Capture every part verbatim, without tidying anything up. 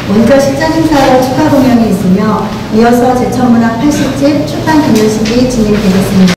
먼저 시장 행사로 축하 공연이 있으며 이어서 제천문학 팔십 집 출판 기념식이 진행되겠습니다.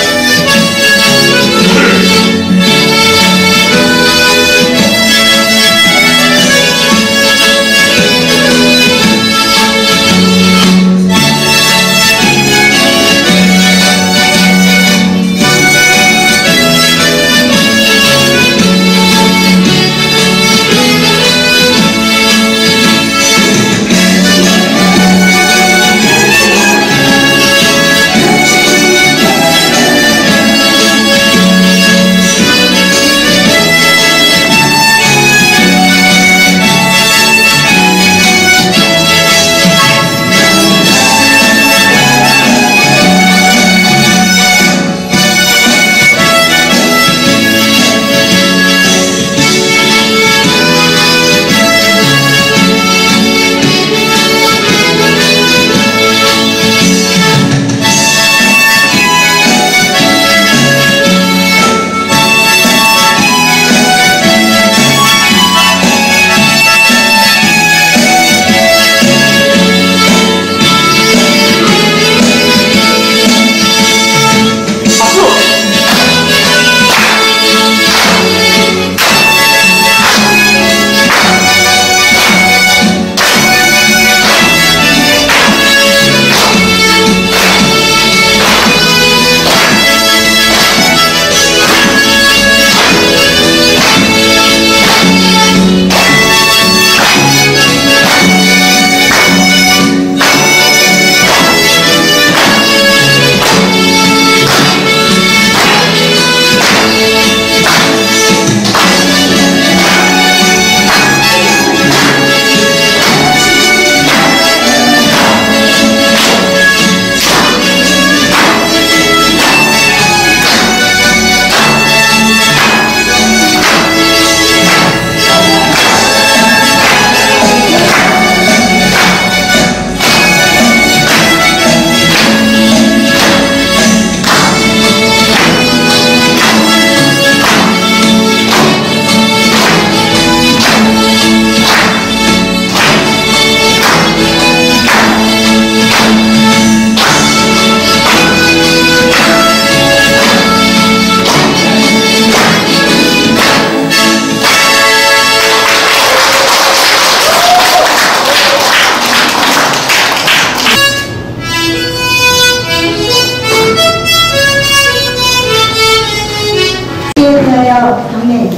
경례.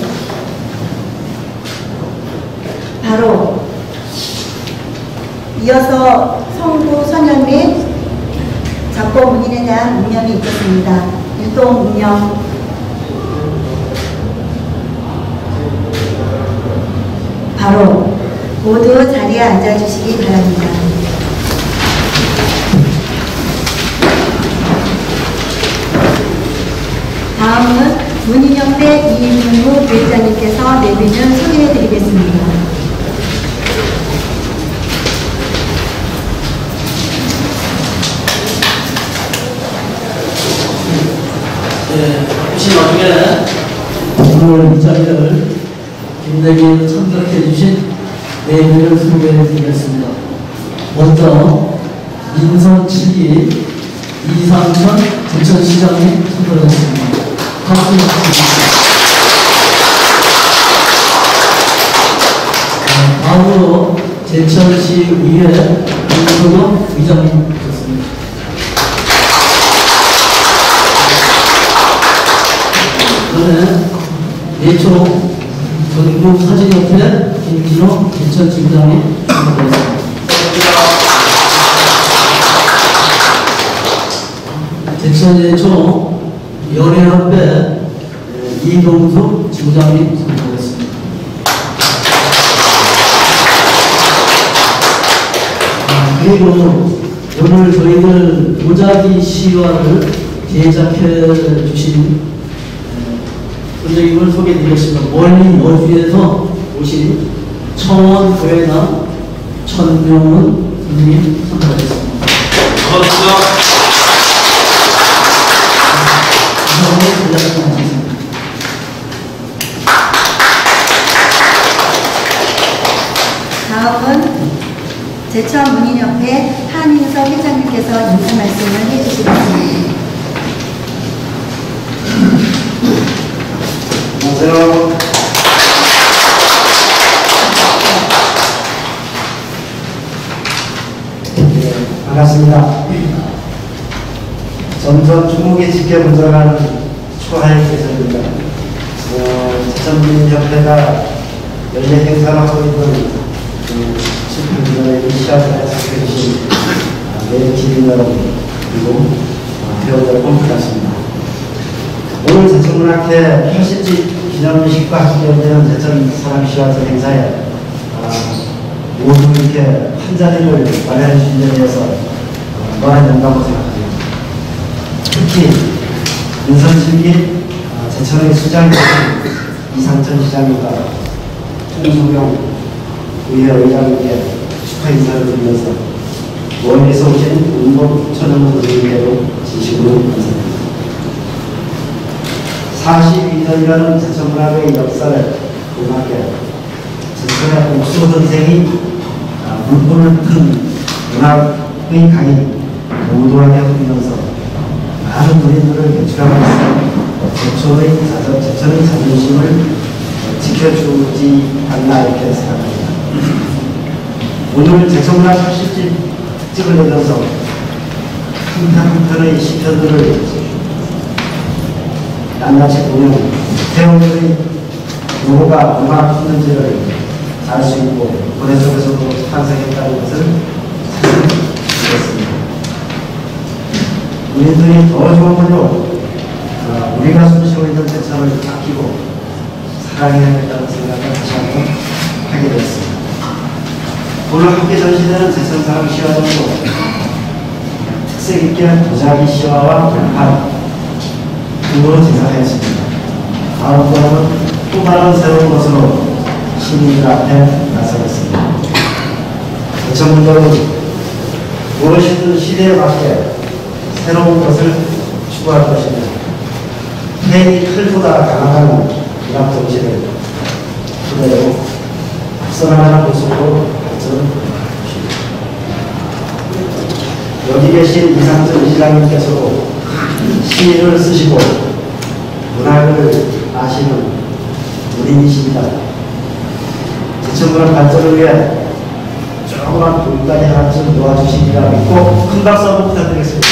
바로 이어서 성부 선연 및 작곡 문인에 대한 묵념이 있겠습니다. 일동 묵념. 바로 모두 자리에 앉아주시기 바랍니다. 다음은 문인협회 이인무 부회장님께서 내비는 소개해드리겠습니다. 네, 혹시 나중에 오늘 이 자리를 김대기 참석해 주신 내비를 소개해드리겠습니다. 먼저 민선 칠 기 이상천 제천시장님 참석하셨습니다. 박수 부탁드립니다. 다음으로 제천시의회 윤소영 의장님 모셨습니다. 이번에 예초 전국사진협회 김진호 제천지부장님 참석하셨습니다. 제천예초 연예협회 이동숙 지부장님 참석하셨습니다. 아, 그리고 오늘 저희들 도자기 시화를 제작해 주신 선생님을 소개해드리겠습니다. 멀리 여주에서 오신 청원 교회남 천명훈 선생님 참석하셨습니다. 반갑습니다. 다음 다음은 제천문인협회 한인석 회장님께서 인사 말씀을 해주시겠습니다. 안녕하세요. 네, 반갑습니다. 점점 주목이 짙게 분장하는 초하의 개설입니다. 어, 제천문인협회가 연례 행사를 하고 있는 칠십팔 시합에 참여해주신 매일 기린 여러분, 그리고 배우들 꼼짝같습니다. 오늘 제천문학회 팔십 집 기념식과 함께 연대한 제천사랑시와전 행사에 아, 모두 이렇게 한 자리를 마련해 주신 데 대해서 무한한 영광을 생각합니다. 특히 인선실기 아, 제천의 수장이신 이상천 시장님과 홍소경 의회 의장님께 축하 인사를 드리면서 멀리서 오신 운동 천연문 선생님께도 진심으로 감사드립니다. 사십이 년이라는 제천문학의 역사를 음악계 제천의 옥수 선생이 물꼬를 큰 문학의 강이 무도하게 흐르면서 많은 문인들을 배출하고 있어 제천의, 제천의 자존심을 지켜주지 않나 이렇게 생각합니다. 오늘 제천문학 팔십 집 특집을 내면서 한 편 한 편의 시편들을 낱낱이 보면 태영들의 누구가 얼마나 컸는지를 알 수 있고 고대 속에서도 탄생했다는 것을 찾아보겠습니다. 우리들이 더 좋은 걸로 어, 우리가 숨쉬고 있는 제천을 아끼고 사랑해야겠다는 생각을 다시 한번 하게 되었습니다. 오늘 함께 전시되는 제천사랑 시화전도 특색 있게 도자기 시화와 돌판 등으로 제작하였습니다. 다음번에는 또 다른 새로운 것으로 시민들 앞에 나서겠습니다. 제천문학은 무엇이든 시대에 맞게 새로운 것을 추구할 것입니다. 폐의 칼보다 강한 문학 정신을 그대로 앞서나가는 모습으로 발전을 주십니다. 여기 계신 이상천 시장님께서도 시를 쓰시고 문학을 아시는 문인이십니다. 제천문학 발전을 위해 조그만 돈까지 하나쯤 도와주시리라 믿고 큰 박수 한번 부탁드리겠습니다.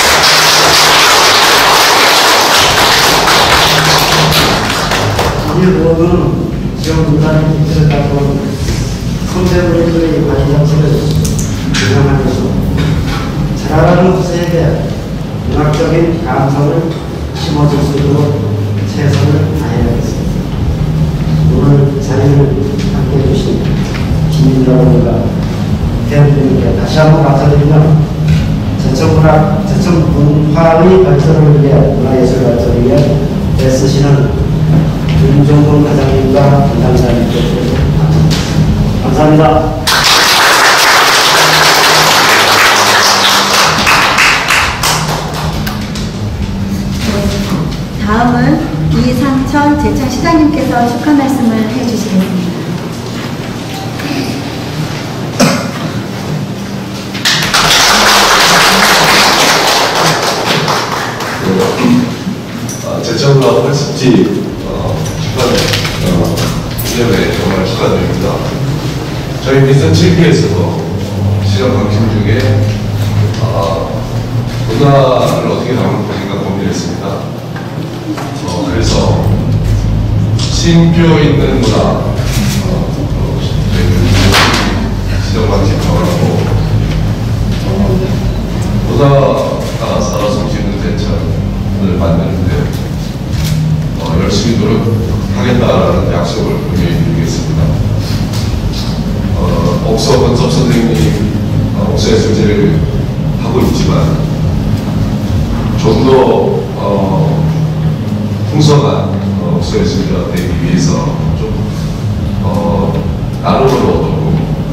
이 모든 지역 문화의 기틀을 갖고 선배분들의 관리 정치를 운영하면서 자라나는 후세에게 문학적인 감성을 심어줄 수 있도록 최선을 다해야겠습니다. 오늘 자리를 함께 해주신 시민 여러분과 대한민국에 다시 한번 감사드리며 제천문학, 제천문화의 발전을 위해 문화예술 발전을 위해 애쓰시는 윤종근 회장님과 담당자님께 감사합니다. 감사합니다. 다음은 이상천 제천시장님께서 축하 말씀을 해주시겠습니다. 아, 제천문학 팔십 집 어, 축하 어, 기념회 정말 축하드립니다. 저희 민선 칠 기에서도 어, 시장 방침 중에 어, 문화를 어떻게 담을 것인가 고민했습니다. 어, 그래서 신표 있는 문화 어, 어, 저희는 시장 방침 정하고 어, 문화가 살아 숨쉬는 제천을 만드는데 어, 열심히 노력하겠다라는 약속을 분명히 드리겠습니다. 어, 옥서 권섭 선생님 어, 옥서의 소재를 하고 있지만 좀 더 어, 풍성한 어, 옥서의 소재가 되기 위해서 좀 어, 나름으로 얻고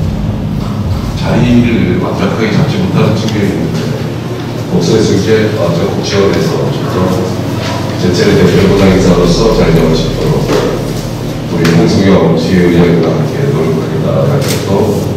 자리를 완벽하게 잡지 못하는 측면이 있는데 옥서의 소재 어, 적극 지원해서 좀 더 제천의 대표 문화 행사로서 잘 잡을 수 있도록 우리 홍승경 지휘의장과 함께 노력하겠다라는 것도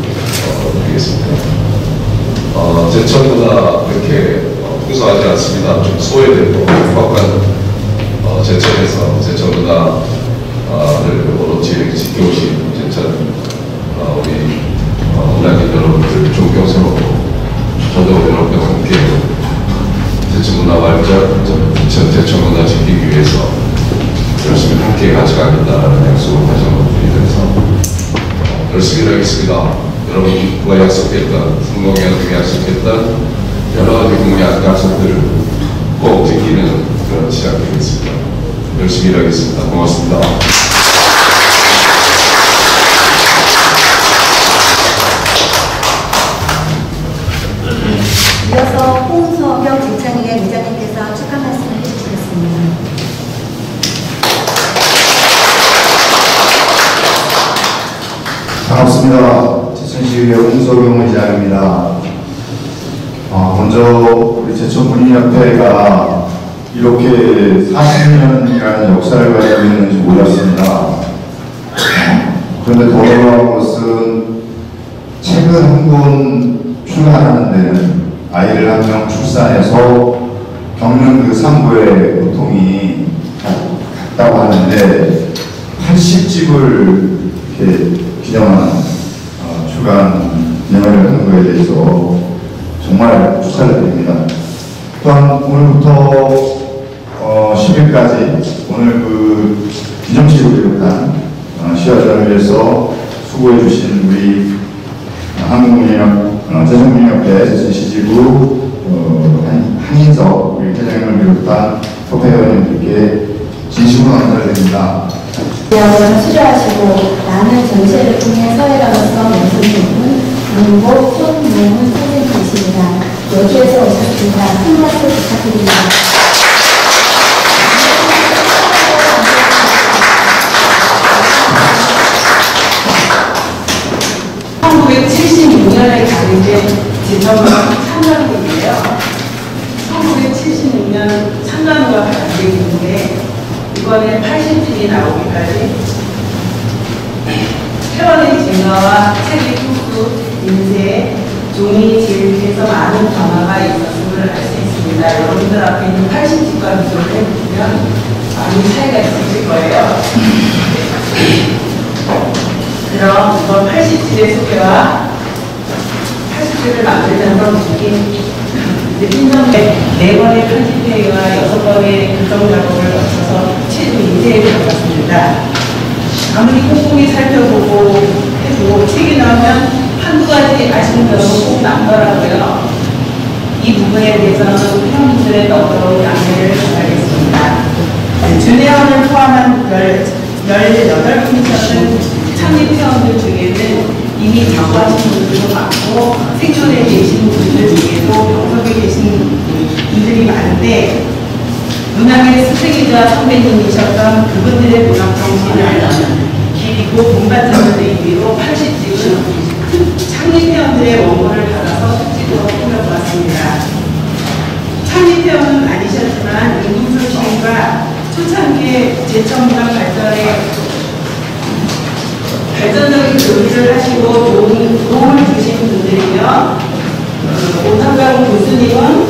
드리겠습니다. 어, 제천문화 그렇게 어, 풍성하지 않습니다. 좀 소외되고 빡빡한 어, 제천에서 제천문화를 오롯이 지켜오신 제천 어, 우리 어, 문화인 여러분들 존경스럽고 저도 여러분과 함께 제천문화 발전, 제천, 제천문화 지키기 위해서 열심히 함께 가져가겠다는 약속을 다시 한번 드리면서 어, 열심히 하겠습니다. 여러분과 약속했던, 성공회한테 약속했던 여러 가지 공약, 약속들을 꼭 지키는 그런 시간 되겠습니다. 열심히 하겠습니다. 고맙습니다. 이어서 홍서경 제천의 의장님께서 축하 말씀을 해주시겠습니다. 반갑습니다. 제천시의회 홍서경 의장입니다. 어, 먼저 우리 제천문인협회가 이렇게 사십 년이라는 역사를 가지고 있는지 몰랐습니다. 그런데 더 놀라운 것은 책을 한 권 출간하는 데는 아이를 한 명 출산해서 겪는 그 산부의 고통이 같다고 하는데 팔십 집을 이렇게 기념한 어, 주간 기념회를 하는 것에 대해서 정말 축하를 드립니다. 또한 오늘부터 어, 십 일까지 오늘 그 기념식을 비롯한 어, 시화전을 위해서 수고해 주신 우리 한국문인협 어, 제천문인협회 제천시지구 어, 한, 한인석 우리 회장님을 비롯한 협회원님들께 진심으로 감사를 드립니다. 영어를 수료하시고 나는 전시회를 통해 서해라로서 연수님은 문복 손문훈 선생님이십니다. 여기에서 오셨습니다. 큰 박수 부탁드립니다. 천구백칠십육 년에 가는게 제천문화 참관국이에요. 천구백칠십육 년 참관과 관계인데 이번에 팔십 집이 나오기까지 회원의 증가와 책의 풍수, 인쇄, 종이 질에서 많은 변화가 있었음을 알 수 있습니다. 여러분들 앞에 있는 팔십 집과 비교를 해보면 많은 차이가 있으실 거예요. 그럼 이번 팔십 집의 소개와 팔십 집을 만들면서 느낀 핀정의 네 번의 편집회의와 여섯 번의 교정 작업을 거쳐서 최종 인쇄에 들어갔습니다. 아무리 꼼꼼히 살펴보고 해도 책이 나오면 한두 가지 아쉬운 점은 꼭 남더라고요. 이 부분에 대해서는 회원분들의 너그러운 양해를 바라겠습니다. 준회원을 포함한 열여덟 커미션은 창립 회원들 중에는 이미 작고하신 분들도 많고 생존에 계신 분들 중에도 병석에 계신 분들이 많은데 문학의 스승이자 선배님이셨던 그분들의 문학 정신을 기리고 본받자는 의미로 팔십 집은 창립회원들의 원고를 받아서 특집으로 꾸며보았습니다. 창립회원은 아니셨지만 임금수 시인과 초창기의 제천문학 발전에 발전적인 교류를 하시고 도움, 도움을 주신 분들이며 오탄가공 교수님은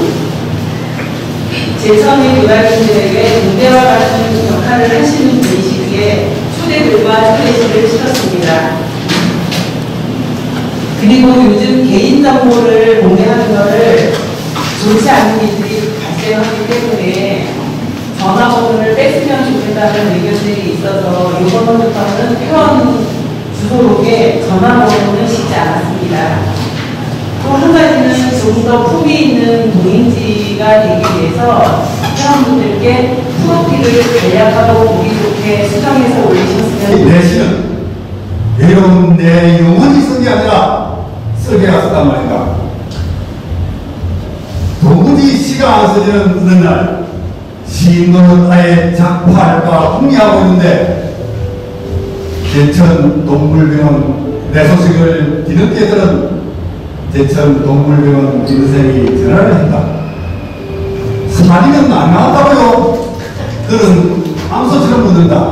제천의 유학인들에게 무대와 같은 역할을 하시는 분이시기에 초대글과 초대식을 치렀습니다. 그리고 요즘 개인정보를 공개하는 것을 좋지 않은 일들이 발생하기 때문에 전화번호를 뺐으면 좋겠다는 의견들이 있어서 이번부터는 회원 주소록에 전화번호는 싣지 않았습니다. 또 한 가지는 조금 더 품위 있는 동인지가 되기 위해서 회원분들께 프로필을 간략하고 보기 좋게 수정해서 올리셨으면 내 시는 외로운 내 영혼이 쓴 게 아니라 쓰게가 썼단 말인가. 도무지 시가 안 써지는 어느 날 시인도는 아예 작파할까 궁리하고 있는데 제천 동물병원 내 소식을 뒤늦게 들은 제천 동물병원 김선생이 전화를 했다. 살인은 안 나왔다고요? 그는 암소처럼 묻는다.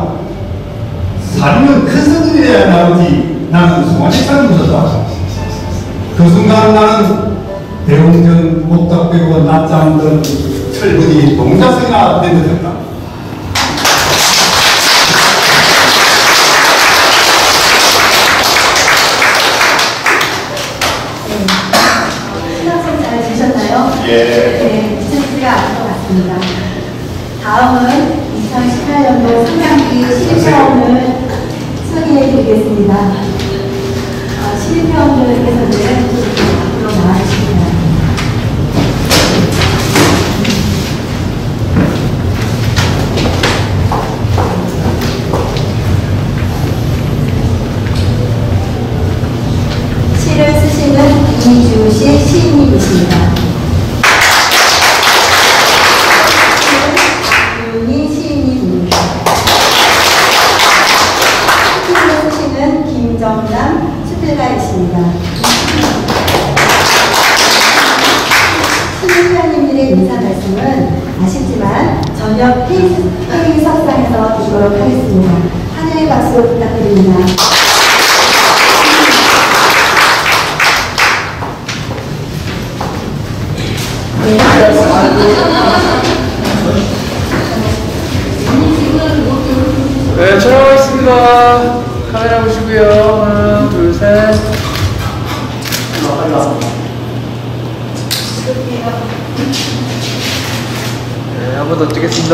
살인은 큰 성들이어야 나오지 나는 송아지처럼 묻었다. 그 그 순간 나는 대웅전 목탁배우가 낮잠든 철분이 동자승이나 된 듯했다. 신학생 잘 지셨나요? 예. 네, 스트레스가 아닌 것 같습니다. 다음은 이천십팔 년도 상반기 실입회원을 소개해 드리겠습니다. 어, 실입회원들께서는 앞으로 나와주시기 바랍니다. 시를 쓰시는 이주시 시인님이십니다. 윤희 시인님입니다. 시를 쓰시는 김정남 수필가이십니다. 시민회원님들의 인사 말씀은 아쉽지만 저녁 회의, 회의석상에서 드리도록 하겠습니다. 하늘의 박수 부탁드립니다. 네, 촬영하겠습니다. 카메라 보시고요. 하나, 둘, 셋. 네, 한 번 더 찍겠습니다.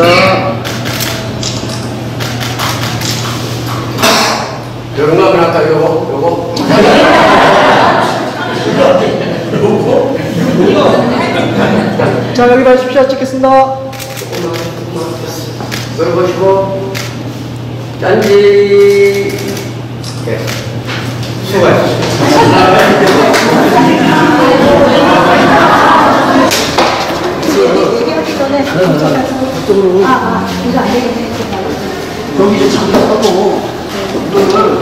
영감을 할까, 요거? 요거? 자, 여기 봐주십시오. 찍겠습니다. 여기 보시고, 짠지. 네. 얘기하기 전에 이쪽으로. 아, 아, 이거 안 되겠네. 여기 이제 잠깐하고 이거를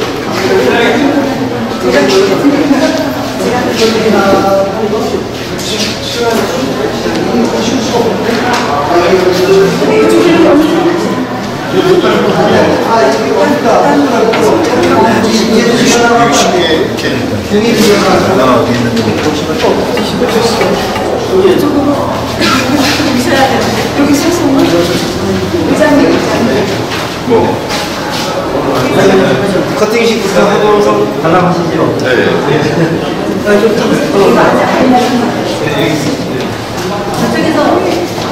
여기 서서 의장님, 의장님. 커팅식부터 하고서 관람하시죠. 저쪽에서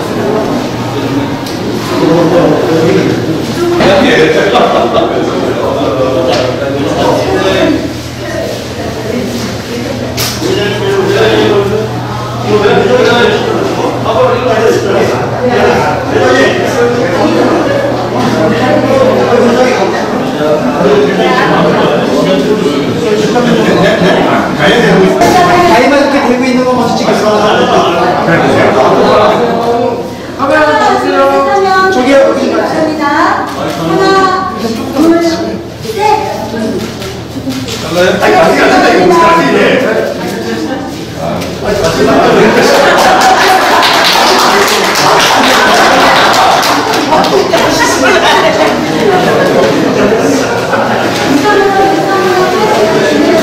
가위만 이렇게 들고 있는 거 먼저 찍겠어. 카메라 보세요. 저기요. 감사합니다. 하나, 둘, 셋. 아니, 아직 안 된다, 이거 어떡하지? 이거는